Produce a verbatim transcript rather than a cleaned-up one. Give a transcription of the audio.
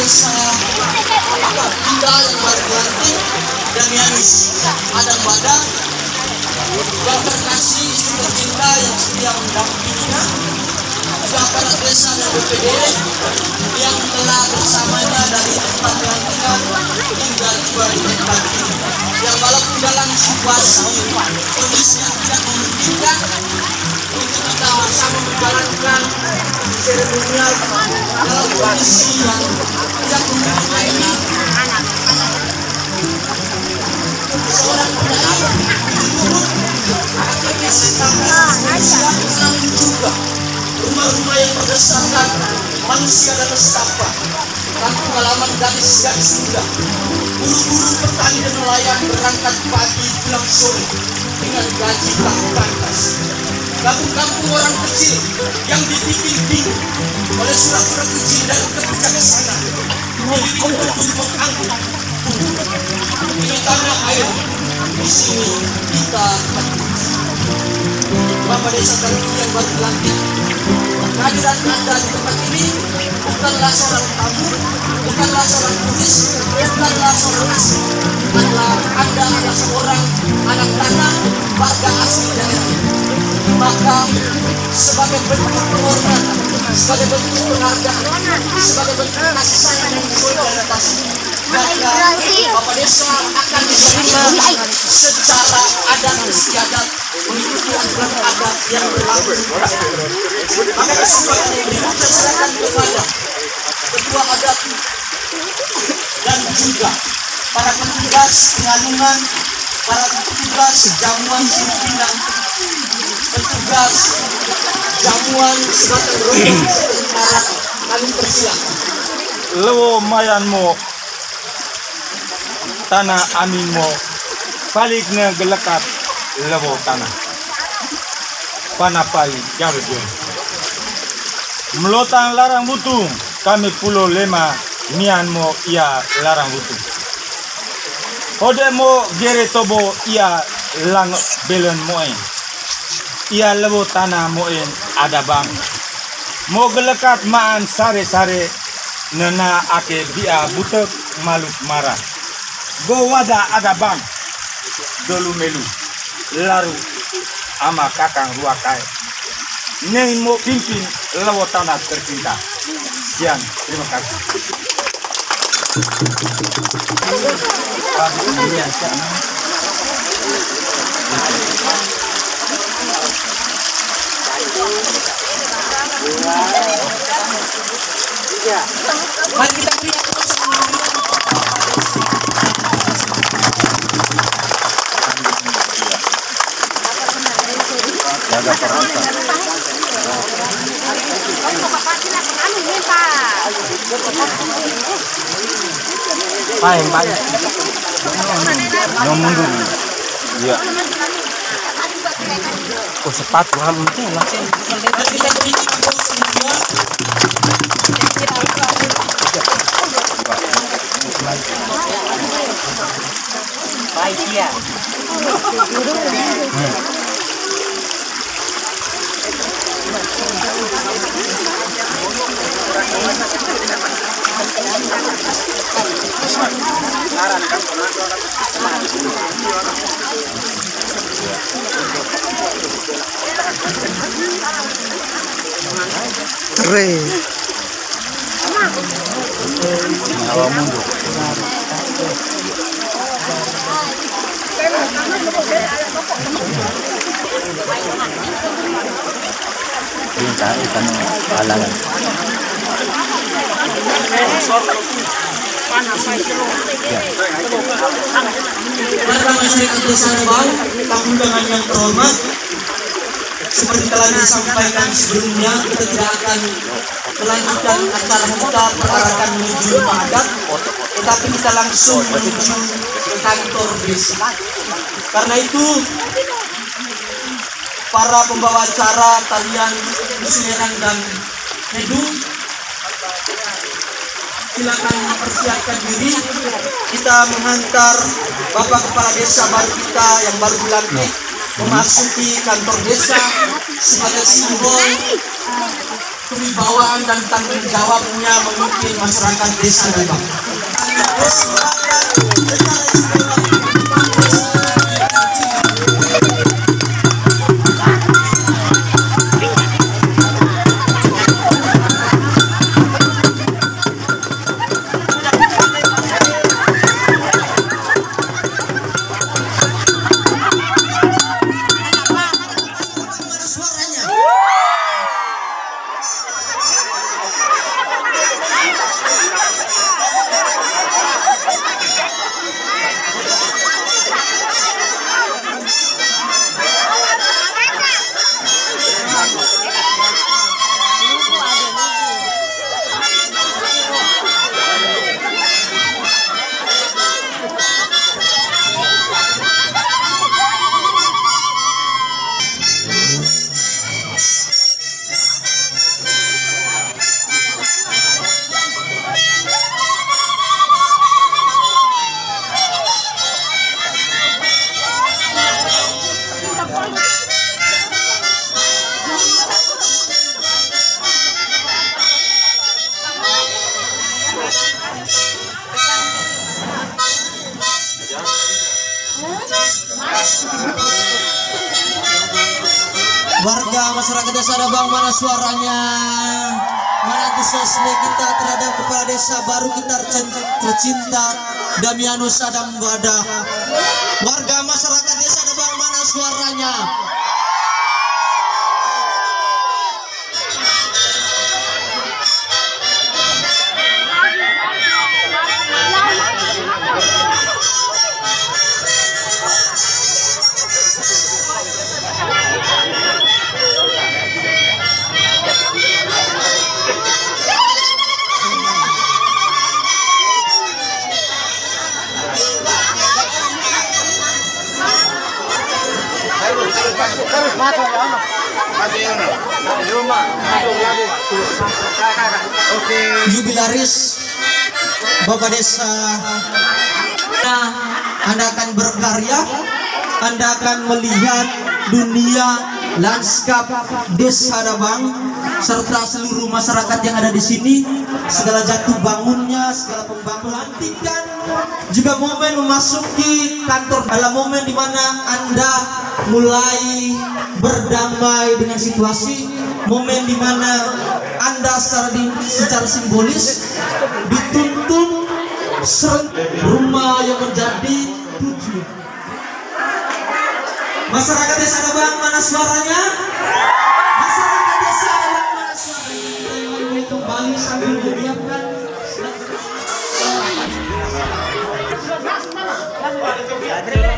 desa kita yang baru dilantik, Damianus Adam Bada, yang terkasih istri tercinta yang setia mendampinginya, juga para desa dan B P D yang telah bersamanya dari tempat pelantikan hingga tiba di tempat ini, yang walaupun dalam situasi kondisi yang tidak memungkinkan untuk kita bersama menjalankan seremonial dalam kondisi yang tidak memungkinkan ini, seorang penyair turut aktivis hak asasi manusia namun juga rumah-rumah yang berdasarkan manusia dan nestapa, kampung halaman gadis-gadis muda, buru-buru petani dan nelayan berangkat pagi pulang sore dengan gaji tak pantas, kampung-kampung orang kecil yang dibikin bingung oleh surat-surat izin dari kebijaksanaan dirimu untuk mengangkut ini tanah air. Di sini kita Bapak Desa Kariki yang baru dilantik, kehadiran Anda di tempat ini bukanlah seorang tamu, bukanlah seorang turis, bukanlah seorang asing, adalah Anda adalah seorang anak tanah warga asli daerah ini. Maka sebagai bentuk penghormatan, sebagai bentuk penghargaan, sebagai bentuk kasih sayang dan solidaritas, maka Bapak Desa akan diberikan secara adat istiadat mengikuti aturan adat yang berlaku. Maka kesempatan ini saya serahkan kepada ketua adat dan juga para petugas pengalungan, para petugas jamuan Sipinang, petugas jamuan Selatan Rohing Utara, kami persilakan. Lewo mayanmu tanah aminmu baliknya gelekat lewo tanah panapai jarudun melotang larang butung kami pulau lema mianmo ia larang butung odemo gere tobo ia lang belen moen ia lewo tanah moen ada bang mo gelekat maan sare-sare nena ake dia butek maluk marah go wada ada bang dolu melu laru ama kakang ruakai neng mo pimpin lawo tanah tercinta. Sekian, terima kasih. Mari kita beri jaga perasaan. Paling paling. Yang mundur. Iya. Oh sepatu kamu tuh langsung. Baik ya. Keren. Awal mundur. Pinta ikan halangan. Para masyarakat Desa Nebau, tamu undangan yang terhormat, seperti telah disampaikan sebelumnya, kita tidak akan melanjutkan acara kita perarakan menuju rumah adat, tetapi kita langsung menuju ke kantor desa. Karena itu, para pembawa acara talian Musileran dan Nedung, silakan mempersiapkan diri. Kita menghantar Bapak Kepala Desa baru kita yang baru dilantik memasuki kantor desa sebagai simbol kewibawaan dan tanggung jawabnya memimpin masyarakat desa Dabang. Warga masyarakat desa Dabang, mana suaranya? Mana antusiasme kita terhadap kepala desa baru kita tercinta Damianus Adam Wadah? Warga masyarakat desa Dabang, mana suaranya? Jubilaris Bapak Desa, Anda akan berkarya, Anda akan melihat dunia lanskap Desa Dabang serta seluruh masyarakat yang ada di sini, segala jatuh bangunnya, segala pembangunan, pelantikan, juga momen memasuki kantor, dalam momen di mana Anda mulai berdamai dengan situasi, momen di mana Anda secara, di, secara simbolis dituntun rumah yang menjadi tujuh. Masyarakat Desa Dabang, mana suaranya? Masyarakat Desa Dabang, mana suaranya? Kembali sambil menyiapkan. Adrian